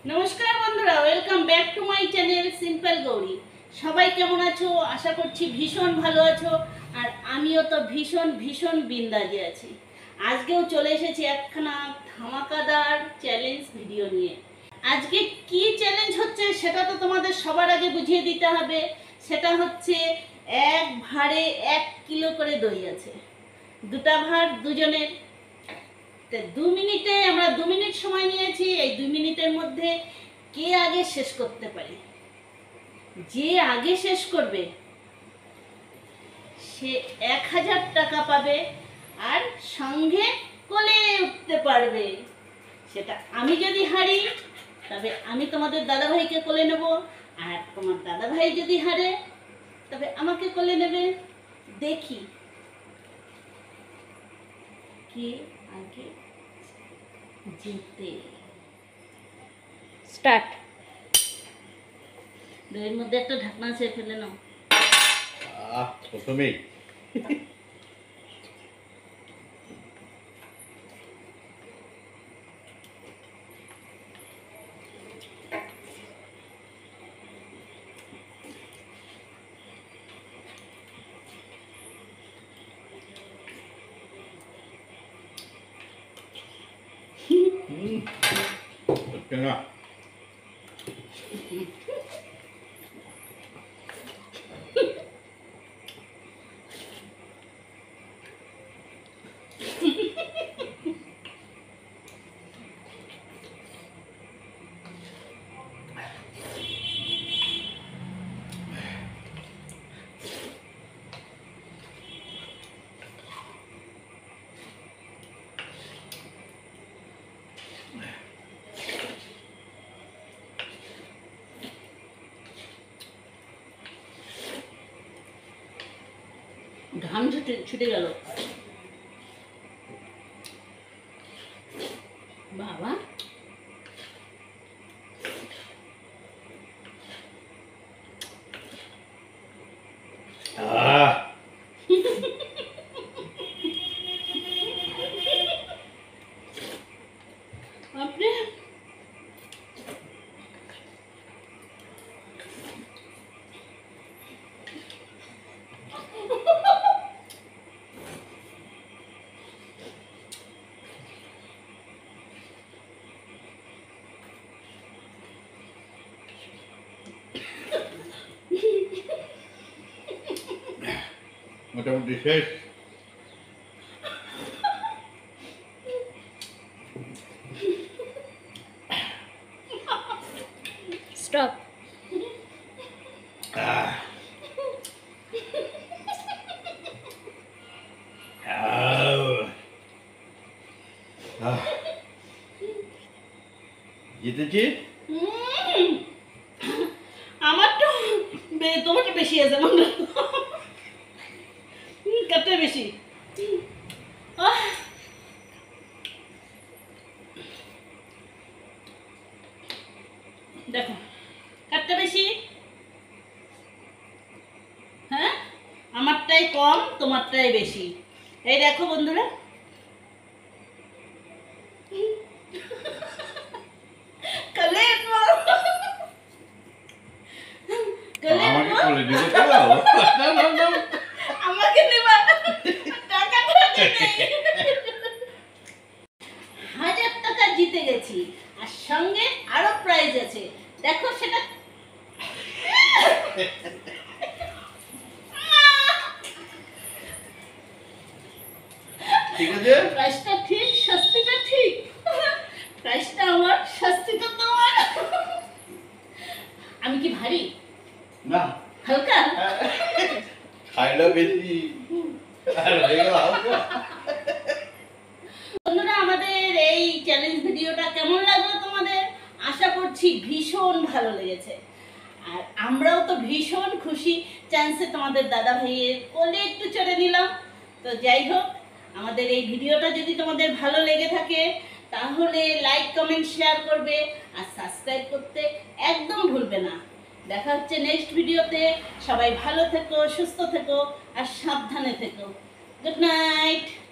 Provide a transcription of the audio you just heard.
নমস্কার বন্ধুরা, welcome back to my channel simple Gauri. সবাই কেমন আছো? আশা করছি ভীষণ ভালো আছো। আর আমিও তো ভীষণ ভীষণ বিন্দাজে আছি। আজকেও চলে এসেছি একখানা ধামাকাদার চ্যালেঞ্জ ভিডিও নিয়ে। আজকে কি চ্যালেঞ্জ হচ্ছে সেটা তো তোমাদের সবার আগে বুঝিয়ে দিতে হবে। সেটা হচ্ছে এক ভাঁড়ে 1 কিলো করে দই আছে, দুটা ভাঁড় দুজনের। 2 মিনিটে আমরা 2 মিনিট সময় নিয়েছি। এই 2 মিনিটের মধ্যে কে আগে শেষ করতে পারে, যে আগে শেষ করবে সে 1000 টাকা পাবে আর সঙ্গে কোলে উঠতে পারবে। সেটা আমি যদি হারি তবে আমি তোমাদের দাদাভাইকে কোলে নেব, আর তোমার দাদাভাই যদি হারে তবে আমাকে কোলে নেবে। দেখি কে আগে জিতে। স্টার্ট। দইয়ের মধ্যে একটা ঢাকনা ছেড়ে ফেলে নাও। প্রথমেই কেন ঘাম ছুটে গেল বাবা। আপনি মোটামুটি শেষ। স্টপ। জিতেছি। আমার তো তোমারটা বেশি আছে, মনে কাটটা বেশি। দেখো কাটটা বেশি। হ্যাঁ, আমারটাই কম, তোমারটাই বেশি। এই দেখো বন্ধুরা, আমাকে নেবা। টাকা 1000 টাকা জিতে গেছি, আর সঙ্গে আরো প্রাইজ আছে। দেখো সেটা ঠিক আছে। প্রাইসটা ঠিক, শাস্তিটা ঠিক। প্রাইসটা আমার, শাস্তিটা তোমার। আমি কি ভারী? না, হালকা। খাইলে বেশি আর হয়ে গেল হালকা। বন্ধুরা, আমাদের এই চ্যালেঞ্জ ভিডিওটা কেমন লাগলো তোমাদের? আশা করছি ভীষণ ভালো লেগেছে। আর আমরাও তো ভীষণ খুশি, চান্সে তোমাদের দাদা ভাইয়ের কোলে একটু চড়ে নিলাম। তো যাই হোক, আমাদের এই ভিডিওটা যদি তোমাদের ভালো লেগে থাকে তাহলে লাইক কমেন্ট শেয়ার করবে, আর সাবস্ক্রাইব করতে একদম ভুলবে না। দেখা হচ্ছে নেক্সট ভিডিওতে। সবাই ভালো থেকো, সুস্থ থেকো আর সাবধানে থেকো। Good night.